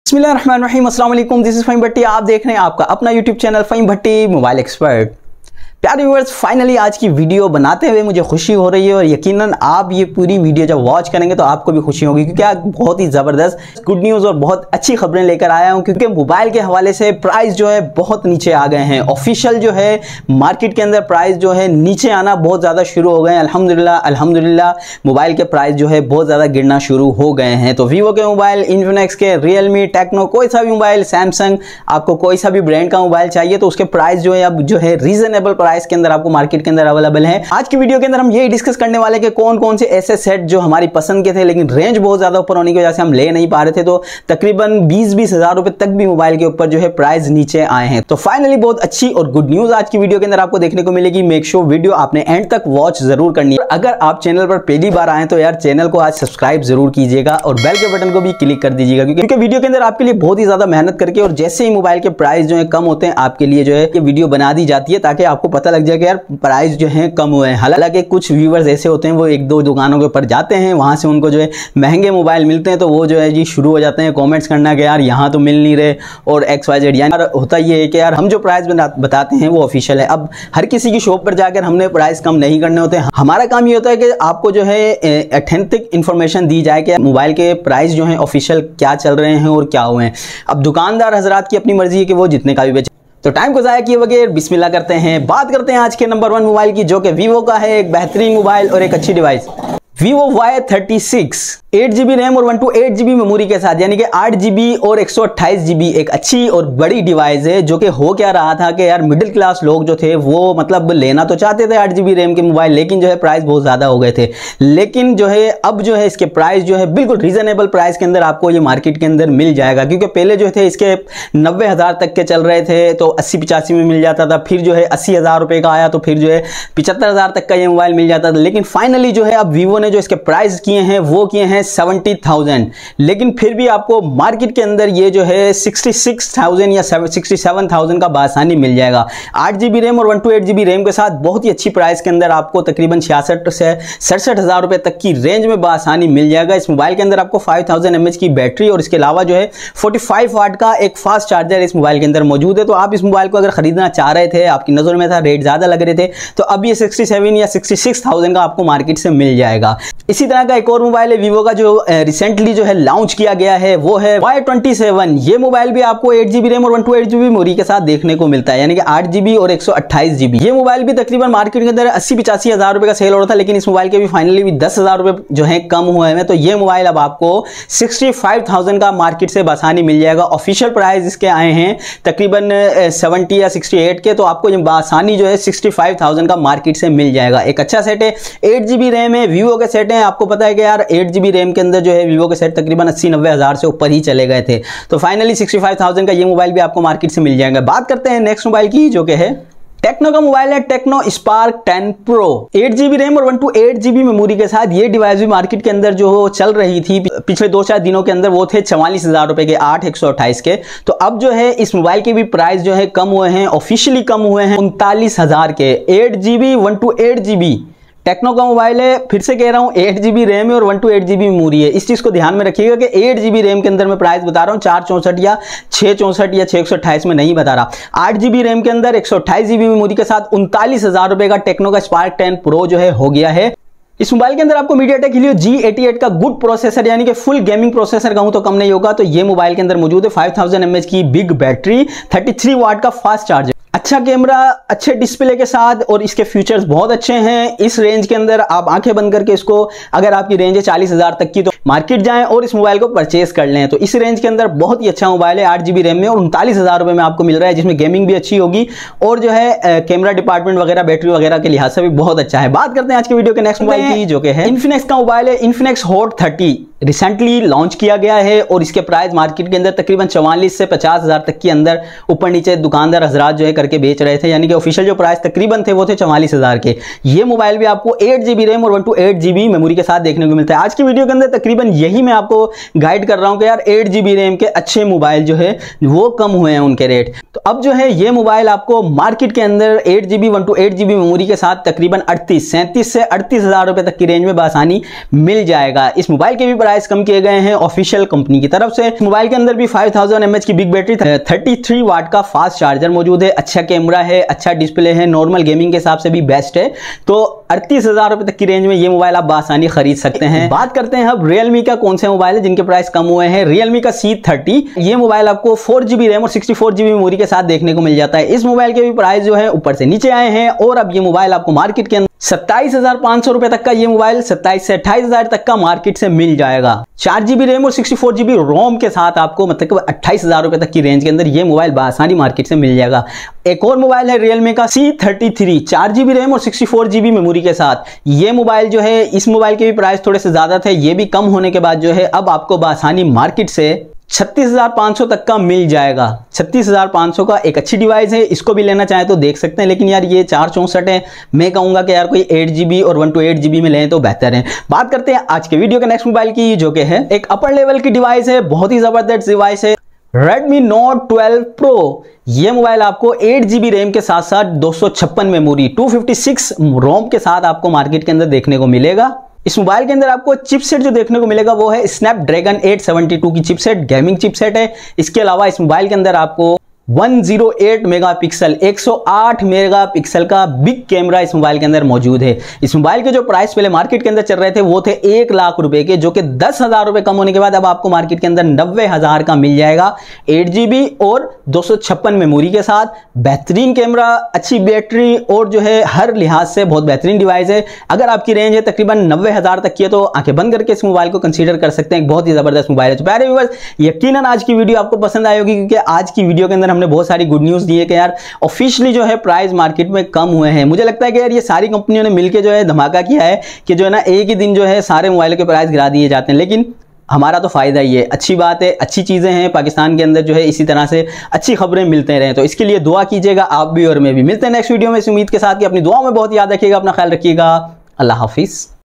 बिस्मिल्लाहिर्रहमानिर्रहीम, अस्सलाम वालेकुम। This is Faheem Bhatti. आप देख रहे हैं आपका अपना YouTube channel Faheem Bhatti mobile expert. प्यारे व्यूअर्स, फाइनली आज की वीडियो बनाते हुए मुझे खुशी हो रही है और यकीनन आप ये पूरी वीडियो जब वॉच करेंगे तो आपको भी खुशी होगी, क्योंकि आज बहुत ही ज़बरदस्त गुड न्यूज़ और बहुत अच्छी खबरें लेकर आया हूँ। क्योंकि मोबाइल के हवाले से प्राइस जो है बहुत नीचे आ गए हैं। ऑफिशियल जो है मार्केट के अंदर प्राइस जो है नीचे आना बहुत ज़्यादा शुरू हो गए हैं। अल्हम्दुलिल्लाह मोबाइल के प्राइस जो है बहुत ज़्यादा गिरना शुरू हो गए हैं। तो वीवो के मोबाइल, इन्फिनिक्स के, रियलमी, टेक्नो, कोई सा भी मोबाइल, सैमसंग, आपको कोई सा भी ब्रांड का मोबाइल चाहिए तो उसके प्राइस जो है अब जो है रीजनेबल प्राइस के अंदर आपको मार्केट के अंदर अवेलेबल है। आज की वीडियो के अंदर हम यही डिस्कस करने वाले कि कौन कौन से ऐसे सेट जो हमारी पसंद के थे लेकिन रेंज बहुत ज्यादा ऊपर होने की वजह से हम ले नहीं पा रहे थे, तो तकरीबन 20-20 हज़ार रुपए तक भी मोबाइल के ऊपर जो है प्राइस नीचे आए हैं। तो फाइनली बहुत अच्छी और गुड न्यूज आज की वीडियो के अंदर आपको देखने को मिलेगी। मेक श्योर वीडियो आपने एंड तक वॉच जरूर करनी है। अगर आप चैनल पर पहली बार आए तो यार चैनल को आज सब्सक्राइब जरूर कीजिएगा और बेल के बटन को भी क्लिक कर दीजिएगा, क्योंकि वीडियो के अंदर आपके लिए बहुत ही ज्यादा मेहनत करके और जैसे ही मोबाइल के प्राइस जो है कम होते हैं आपके लिए जो है ये वीडियो बना दी जाती है ताकि आपको पता लग जाए कि यार प्राइस जो है कम हुए हैं। हालांकि कुछ व्यूवर्स ऐसे होते हैं वो एक दो दुकानों के ऊपर जाते हैं, वहां से उनको जो है महंगे मोबाइल मिलते हैं तो वो जो है जी शुरू हो जाते हैं कमेंट्स करना कि यार यहाँ तो मिल नहीं रहे और XYZ। यार होता ये है कि यार हम जो प्राइस बताते हैं वो ऑफिशियल है। अब हर किसी की शॉप पर जाकर हमने प्राइस कम नहीं करने होते। हमारा काम ये होता है कि आपको जो है ऑथेंटिक इंफॉर्मेशन दी जाए कि मोबाइल के प्राइस जो है ऑफिशियल क्या चल रहे हैं और क्या हुए हैं। अब दुकानदार हजरात की अपनी मर्जी है कि वो जितने का भी बेचे। तो टाइम को ज़ाया किए बगैर बिस्मिल्लाह करते हैं। बात करते हैं आज के नंबर 1 मोबाइल की, जो कि वीवो का है। एक बेहतरीन मोबाइल और एक अच्छी device, Vivo Y36, 8GB RAM और 128GB मेमोरी के साथ, यानी कि 8GB और 128GB। एक अच्छी और बड़ी डिवाइस है। जो कि हो क्या रहा था कि यार मिडिल क्लास लोग जो थे वो मतलब लेना तो चाहते थे 8GB रैम के मोबाइल, लेकिन जो है प्राइस बहुत ज़्यादा हो गए थे। लेकिन जो है अब जो है इसके प्राइस जो है बिल्कुल रीजनेबल प्राइस के अंदर आपको ये मार्केट के अंदर मिल जाएगा। क्योंकि पहले जो थे इसके 90 हज़ार तक के चल रहे थे तो 80-85 में मिल जाता था, फिर जो है 80 हज़ार रुपये का आया तो फिर जो है 75 हज़ार तक का ये मोबाइल मिल जाता था। लेकिन फाइनली जो है अब वीवो ने जो इसके प्राइस किए हैं वो किए हैं 70,000। लेकिन फिर भी आपको मार्केट के अंदर ये जो है 66,000 या 67,000 का बासानी मिल जाएगा। 8GB रैम और 128GB रैम के साथ बहुत ही अच्छी प्राइस के अंदर आपको तकरीबन 66 से 67 हज़ार रुपए तक की रेंज में बासानी मिल जाएगा। इस मोबाइल के अंदर आपको 5000 mAh की बैटरी और इसके अलावा जो है 45 वाट का एक फास्ट चार्जर इस मोबाइल के अंदर मौजूद है। तो आप इस मोबाइल को अगर खरीदना चाह रहे थे, आपकी नजर में था, रेट ज्यादा लग रहे थे, तो अब ये 67 या 66,000 का आपको मार्केट से मिल जाएगा। इसी तरह का एक और मोबाइल है वीवो का जो रिसेंटली जो है लॉन्च किया गया है, वो है Y27। ये मोबाइल भी आपको 8GB रैम और 128GB मेमोरी के साथ देखने को मिलता है, यानी कि 8GB और 128GB। ये मोबाइल भी तकरीबन मार्केट के अंदर 80-85 हज़ार रुपए का सेल हो रहा था, लेकिन इस मोबाइल के भी फाइनली भी 10 हज़ार रुपए जो है कम हुए हैं। तो ये मोबाइल अब आपको 65,000 का मार्केट से बासानी मिल जाएगा। ऑफिशियल प्राइस इसके आए हैं तकरीबन 70 या 68 के, तो आपको ये बासानी जो है 65,000 का मार्केट से मिल जाएगा। एक अच्छा सेट है, 8GB रैम है, वीवो के सेट है। आपको पता है कि यार 8GB रैम के अंदर जो है वीवो के सेट तकरीबन 80-90 हज़ार से ऊपर ही चले गए थे। तो फाइनली 65,000 का ये मोबाइल भी आपको मार्केट से मिल जाएगा। बात करते हैं नेक्स्ट मोबाइल की, जो कि है टेक्नो का मोबाइल है, Tecno Spark 10 pro. 8GB RAM और 128GB मेमोरी के साथ ये डिवाइस भी मार्केट के अंदर जो चल रही थी पिछले 2-4 दिनों के अंदर, वो थे 44 हज़ार रुपए के, 8/128 के। तो अब जो है इस मोबाइल के भी प्राइस जो है कम हुए हैं, ऑफिशियली कम हुए हैं 39 हज़ार के। 8GB 128GB टेक्नो का मोबाइल है, फिर से कह रहा हूं 8GB रैम है और 128GB मेमोरी है। इस चीज को ध्यान में रखिएगा कि 8GB रैम के अंदर मैं प्राइस बता रहा हूं 464 या 664 या 628 में नहीं बता रहा। 8GB रैम के अंदर 128GB मेमोरी के साथ 39 हज़ार रुपए का टेक्नो का स्पार्क 10 प्रो जो है हो गया है। इस मोबाइल के अंदर आपको MediaTek Helio G88 का गुड प्रोसेसर, यानी कि फुल गेमिंग प्रोसेसर कहूं तो कम नहीं होगा, तो ये मोबाइल के अंदर मौजूद है। 5000 mAh की बिग बैटरी, 33 वाट का फास्ट चार्जर, अच्छा कैमरा, अच्छे डिस्प्ले के साथ, और इसके फीचर्स बहुत अच्छे हैं। इस रेंज के अंदर आप आंखें बंद करके इसको, अगर आपकी रेंज है 40 हज़ार तक की, तो मार्केट जाएं और इस मोबाइल को परचेस कर लें। तो इस रेंज के अंदर बहुत ही अच्छा मोबाइल है। 8GB रैम में और 39 हज़ार रुपए में आपको मिल रहा है, जिसमें गेमिंग भी अच्छी होगी और जो है कैमरा डिपार्टमेंट वगैरह, बैटरी वगैरह के लिहाज से भी बहुत अच्छा है। बात करते हैं आज के वीडियो के नेक्स्ट मोबाइल की, जो कि है इन्फिनिक्स का मोबाइल है, इन्फिनिक्स हॉट 30। रिसेंटली लॉन्च किया गया है और इसके प्राइस मार्केट के अंदर तकरीबन 44 से 50 हज़ार तक के अंदर ऊपर नीचे दुकानदार हजरात जो है करके बेच रहे थे, यानी कि ऑफिशियल जो प्राइस तकरीबन थे वो थे 44 हज़ार के। ये मोबाइल भी आपको 8GB रैम और 128GB मेमोरी के साथ देखने को मिलता है। आज की वीडियो के अंदर तकरीबन यही मैं आपको गाइड कर रहा हूं कि यार 8GB रैम के अच्छे मोबाइल जो है वो कम हुए हैं उनके रेट। तो अब जो है ये मोबाइल आपको मार्केट के अंदर 8GB 128GB मेमोरी के साथ तकरीबन 37 से 38 हज़ार रुपए तक की रेंज में बासानी मिल जाएगा। इस मोबाइल के भी प्राइस कम किए गए हैं ऑफिशियल कंपनी की तरफ से। मोबाइल के अंदर भी 5000 mAh की बिग बैटरी, 33 वाट का फास्ट चार्जर मौजूद है, अच्छा कैमरा है, अच्छा डिस्प्ले है, नॉर्मल गेमिंग के हिसाब से भी बेस्ट है। तो 38,000 रुपए तक की रेंज में ये मोबाइल आप आसानी खरीद सकते हैं। बात करते हैं अब Realme का कौन से मोबाइल है जिनके प्राइस कम हुए हैं। Realme का C30, ये मोबाइल आपको 4GB रैम और 64GB मेमोरी के साथ देखने को मिल जाता है। इस मोबाइल के भी प्राइस जो है ऊपर से नीचे आए हैं और अब ये मोबाइल आपको मार्केट के अंदर 27,500 रुपए तक का ये मोबाइल 27 से 28,000 तक का मार्केट से मिल जाएगा। 4GB रैम और 64GB रोम के साथ आपको मतलब 28,000 रुपए तक की रेंज के अंदर ये मोबाइल आसानी मार्केट से मिल जाएगा। एक और मोबाइल है Realme का C33, 4GB रैम और 64GB मेमोरी के साथ। ये मोबाइल जो है, इस मोबाइल के भी प्राइस थोड़े से ज्यादा थे, ये भी कम होने के बाद जो है अब आपको आसानी मार्केट से 36,500 तक का मिल जाएगा। 36,500 का एक अच्छी डिवाइस है, इसको भी लेना चाहे तो देख सकते हैं। लेकिन यार ये 464 है, मैं कहूंगा कि यार कोई 8GB और 128GB में लें तो बेहतर है। बात करते हैं आज के वीडियो के नेक्स्ट मोबाइल की, जो कि है एक अपर लेवल की डिवाइस है, बहुत ही जबरदस्त डिवाइस है, Redmi Note 12 Pro। ये मोबाइल आपको 8GB रैम के साथ साथ 256 मेमोरी, 256 रोम के साथ आपको मार्केट के अंदर देखने को मिलेगा। इस मोबाइल के अंदर आपको चिपसेट जो देखने को मिलेगा वो है स्नैपड्रैगन 872 की चिपसेट, गेमिंग चिपसेट है। इसके अलावा इस मोबाइल के अंदर आपको 108 मेगापिक्सल 108 मेगापिक्सल का बिग कैमरा इस मोबाइल के अंदर मौजूद है। इस मोबाइल के जो प्राइस पहले मार्केट के अंदर चल रहे थे वो थे 1 लाख रुपए के, जो कि 10,000 रुपए कम होने के बाद अब आपको मार्केट के अंदर 90,000 का मिल जाएगा। 8GB और 256 मेमोरी के साथ, बेहतरीन कैमरा, अच्छी बैटरी और जो है हर लिहाज से बहुत बेहतरीन डिवाइस है। अगर आपकी रेंज है तकरीबन 90,000 तक की है तो आंखें बंद करके इस मोबाइल को कंसीडर कर सकते हैं। बहुत ही जबरदस्त मोबाइल है। तो प्यारे व्यूअर्स, यकीनन आज की वीडियो आपको पसंद आई होगी, क्योंकि आज की वीडियो के अंदर हमने बहुत सारी गुड न्यूज़ दी है कि यार ऑफिशियली जो है प्राइस मार्केट में कम हुए हैं। मुझे लगता है कि यार ये सारी कंपनियों ने मिलकर जो है धमाका किया है कि जो है ना एक ही दिन जो है सारे मोबाइलों के प्राइस गिरा दिए जाते हैं, लेकिन हमारा तो फायदा ही है, अच्छी बात है, अच्छी चीजें हैं। पाकिस्तान के अंदर जो है इसी तरह से अच्छी खबरें मिलते रहें, तो इसके लिए दुआ कीजिएगा आप भी और मैं भी। मिलते हैं नेक्स्ट वीडियो में इस उम्मीद के साथ कि अपनी दुआओं में बहुत याद रखिएगा, अपना ख्याल रखिएगा। अल्लाह हाफिज।